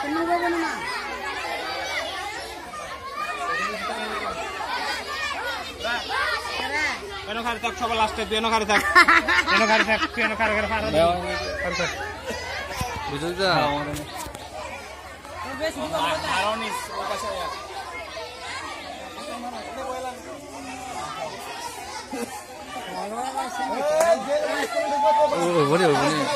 Ano kari tak coba last tu ano kari tak betul tak? Aronis, apa saya? Oh, boleh.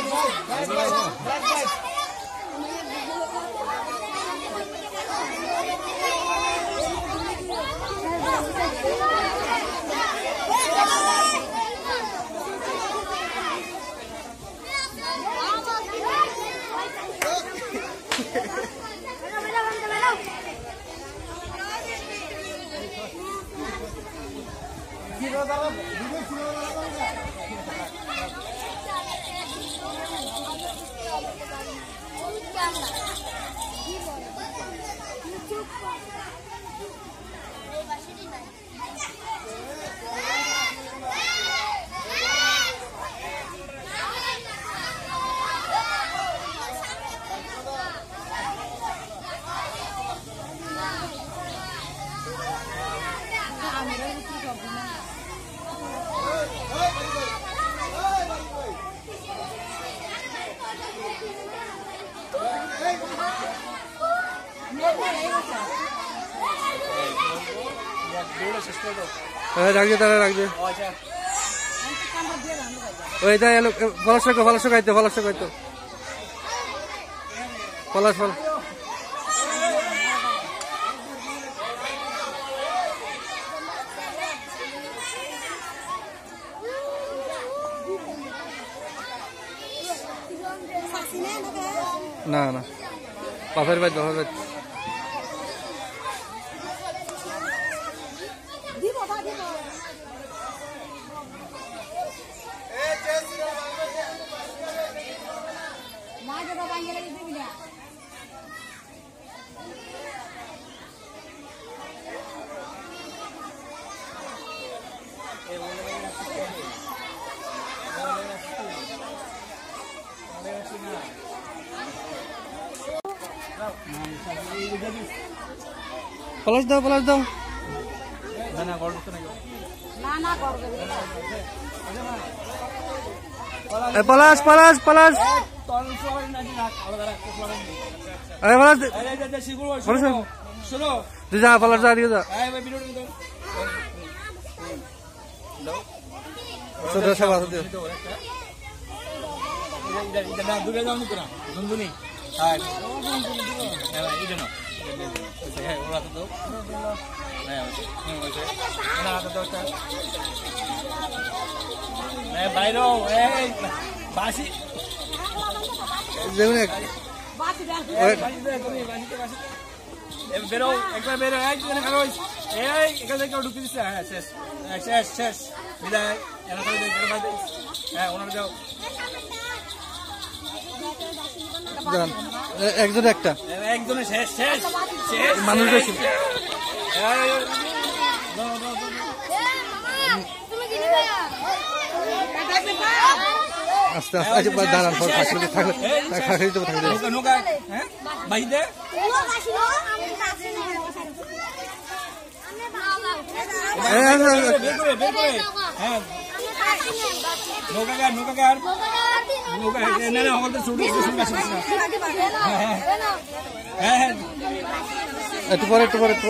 রাখবে তারা রাখবে ওই দা এলো পলাশ খাইতো পলাশ না পাথর বাইত পলাশ দাও পলাশ যা পলাশ যা দিকে যা সব আছে বাইরে বাসি বেরো একবার বেরো একজনে খালো এই এখানে কেউ ঢুকে দিচ্ছে হ্যাঁ শেষ বিদায় হ্যাঁ ওনারা যাও একজনে একটা একজনে শেষ মানুষ বেশি আস্তে আস্তে দাঁড়ান পর থাকলে নৌকা হ্যাঁ বাইদে হ্যাঁ নৌকা একটু পরে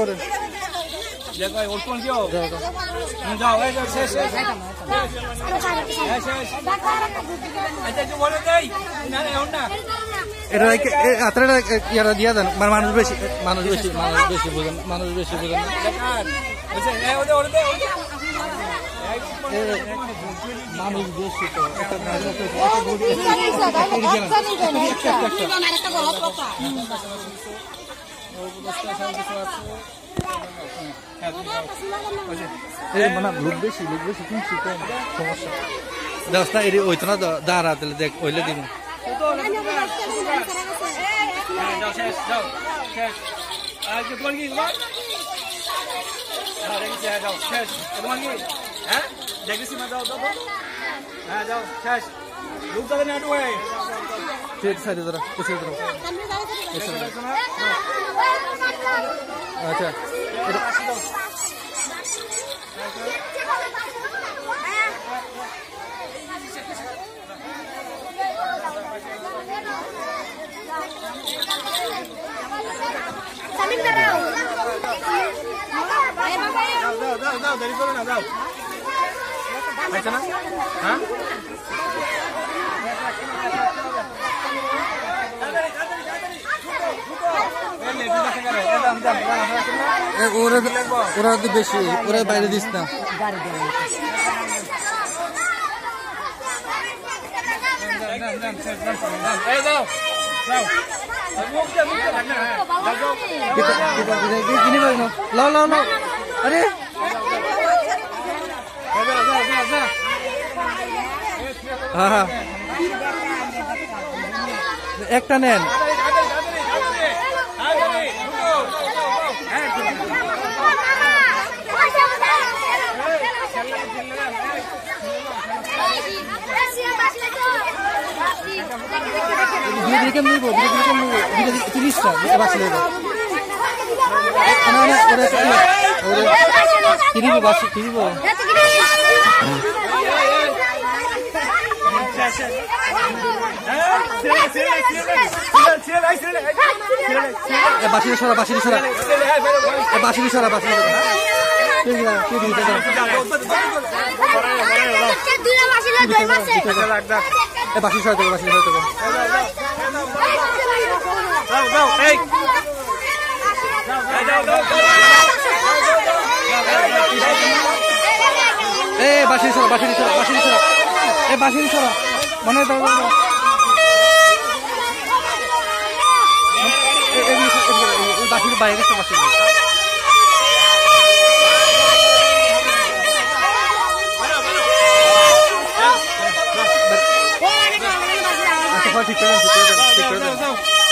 এটা ইয়ারা দিয়া দেন মানুষ বেশি বোঝেন মানুষ বেশি বোঝেন মানুষ বেশি তো মানে লোক বেশি কিনছি তো সমস্যা দশটা এর ওইতো না দাঁড়া তাহলে দেখ ওইলে দিন হ্যাঁ যাও শেষ সাইডে ধরো আচ্ছা দাও দেরি করো না দাও আচ্ছা না হ্যাঁ ওরা তো বেশি ওরা বাইরে দিস না লাও লাও লাও আরে হ্যাঁ একটা নেন বাসি সরা মনে বাসির বাইরে গেছে বাসি ঠিক করে